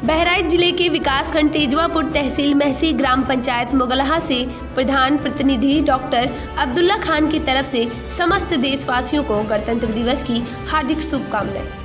बहराइच जिले के विकासखंड तेजवापुर तहसील महसी ग्राम पंचायत मुगलहा से प्रधान प्रतिनिधि डॉक्टर अब्दुल्ला खान की तरफ से समस्त देशवासियों को गणतंत्र दिवस की हार्दिक शुभकामनाएं।